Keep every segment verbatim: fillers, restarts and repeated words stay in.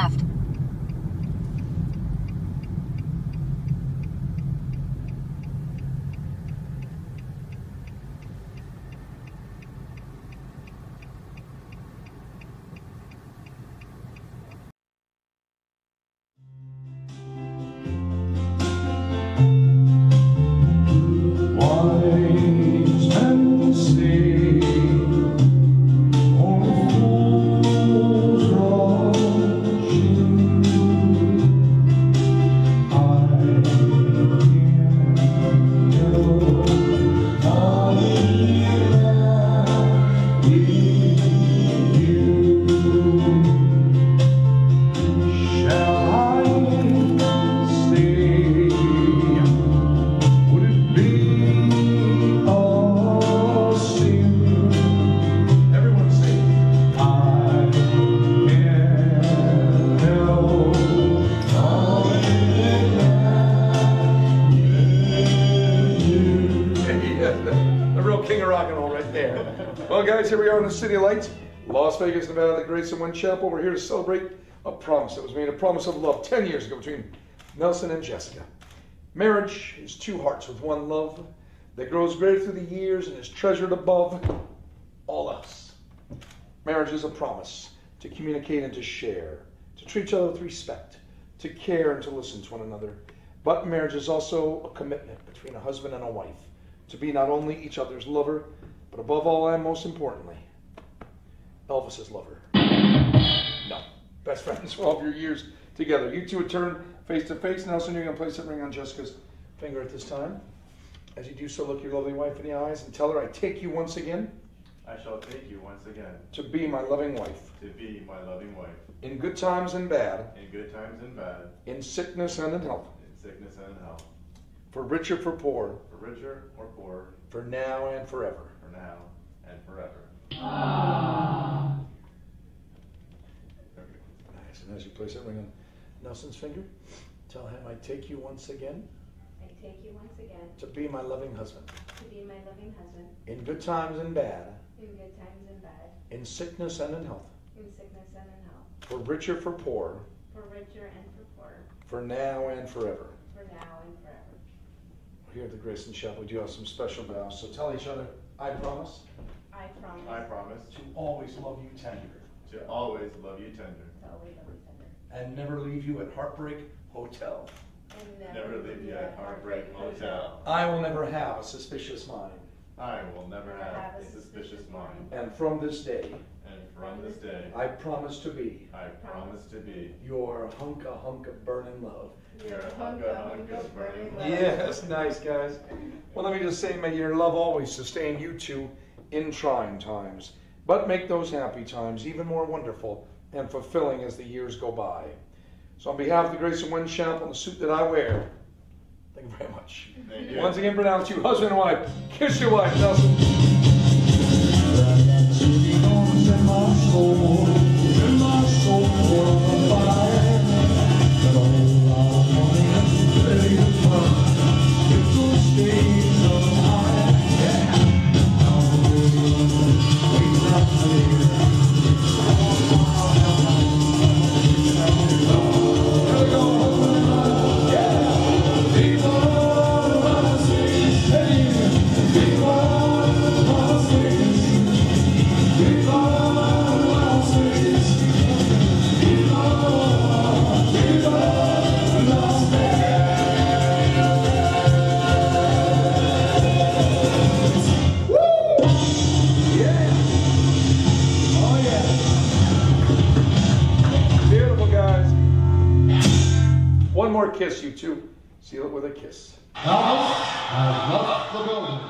left. Well, guys, here we are in the City of Lights, Las Vegas, Nevada, the Graceland Chapel. We're here to celebrate a promise that was made, a promise of love ten years ago between Nelson and Jessica. Marriage is two hearts with one love that grows greater through the years and is treasured above all else. Marriage is a promise to communicate and to share, to treat each other with respect, to care and to listen to one another. But marriage is also a commitment between a husband and a wife to be not only each other's lover, but above all and most importantly, Elvis's lover. No. Best friends for all of your years together. You two would turn face to face. Nelson, you're going to place a ring on Jessica's finger at this time. As you do so, look your lovely wife in the eyes and tell her, I take you once again. I shall take you once again. To be my loving wife. To be my loving wife. In good times and bad. In good times and bad. In sickness and in health. In sickness and in health. For richer, for poor. For richer or poor. For now and forever. For now and forever. Ah. Nice. And as you place that ring on Nelson's finger, tell him, I take you once again. I take you once again. To be my loving husband. To be my loving husband. In good times and bad. In good times and bad. In sickness and in health. In sickness and in health. For richer, for poor. For richer and for poor. For now and forever. For now and forever. Here at the Graceland Chapel, we do have some special vows. So tell each other, I promise. I promise. I promise. To always love you tender. To always love you tender. To always love you tender. And never leave you at Heartbreak Hotel. And Never leave you at Heartbreak Hotel. I will never have a suspicious mind. I will never have a suspicious mind. And from this day. And from this day. I promise to be. I promise to be. Your hunka hunk of burning love. Your hunka hunk of burning love. Yes, nice guys. Well, let me just say, may your love always sustain you two in trying times, but make those happy times even more wonderful and fulfilling as the years go by. So on behalf of the Graceland Chapel and the suit that I wear, thank you very much. Thank you. Once again, pronounce you husband and wife. Kiss your wife, Nelson. Kiss, you two. Seal it with a kiss. Elvis has left the building.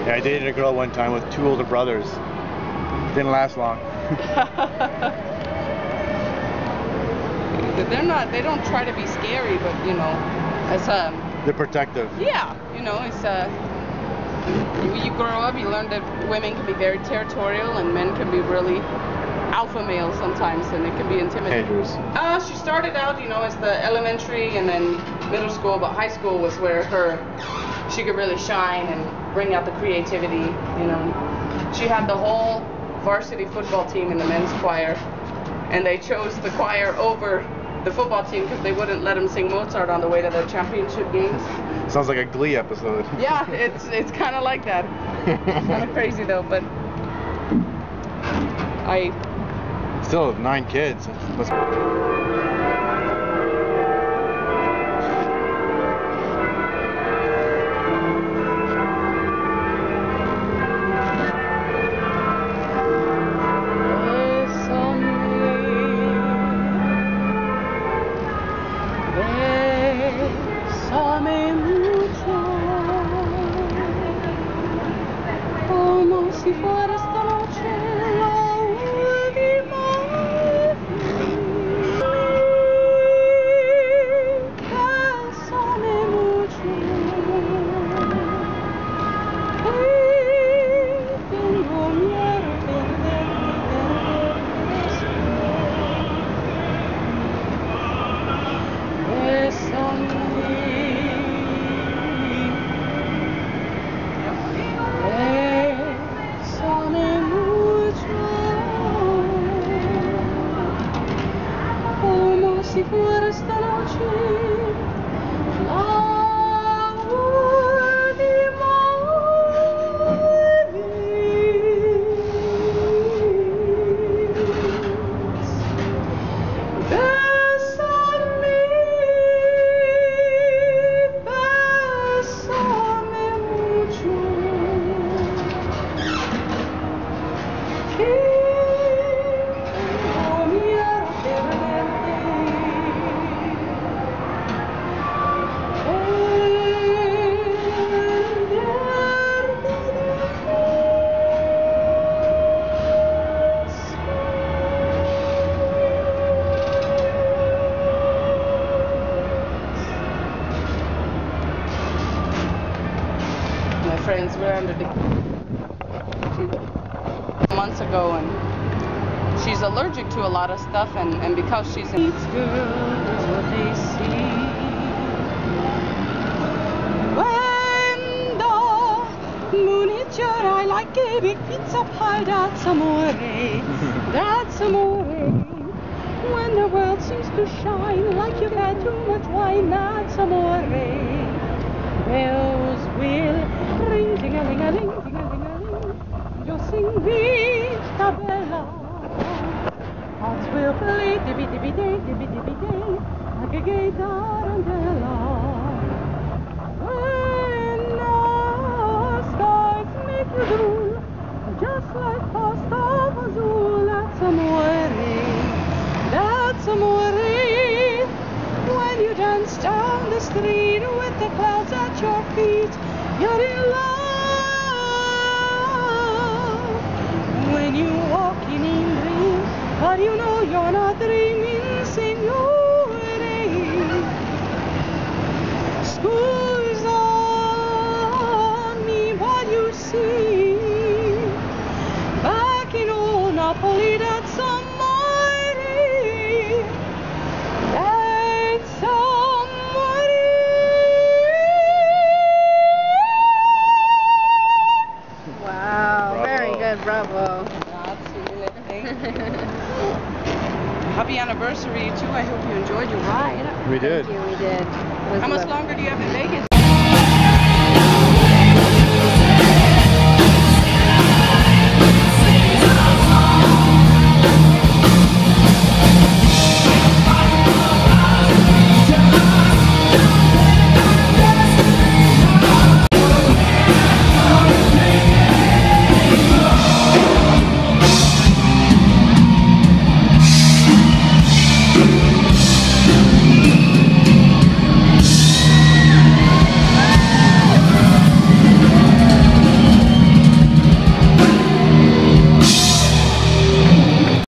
Yeah, I dated a girl one time with two older brothers. Didn't last long. They're not, they don't try to be scary, but you know, it's um. They're protective. Yeah, you know, it's uh. When you grow up, you learn that women can be very territorial and men can be really alpha males sometimes, and it can be intimidating. Dangerous. Uh, she started out, you know, as the elementary and then middle school, but high school was where her, she could really shine and bring out the creativity, you know. She had the whole varsity football team in the men's choir, and they chose the choir over the football team because they wouldn't let them sing Mozart on the way to the championship games. Sounds like a Glee episode. Yeah, it's it's kind of like that. Kind of crazy though, but I still have nine kids. Must si fuera esta noche la última vez. Bésame mucho, que tengo miedo de perderte después. Bésame. Si fuera esta noche la última vez. Bésame, bésame mucho, que tengo miedo de perderte. My friends were under the months ago, and she's allergic to a lot of stuff, and, and because she's a girl, what they see. When the moon hits your eye like a big pizza pie, that's amore, that's amore. When the world seems to shine like you've had too much wine, that's amore. Bells will ring, ding-a-ling-a-ling, ding-a-ling-a-ling. You'll sing Vita Bella. Hearts will play, dibby-dibby-day, dibby-dibby-day, like a gay tarantella. When the stars make you drool, just like pasta fazool, that's amore, that's amore. When you dance down the street with the clouds at your feet, you're in love. When you walk in in dreams, but you know you're not dreaming, signore. Scusa me while you see, back in old Napoli, that's amore. That's amore. Wow, Bravo. very good, bravo. Happy anniversary too. I hope you enjoyed your ride. We did. Thank you, we did. It was How much lovely. longer do you have in Vegas?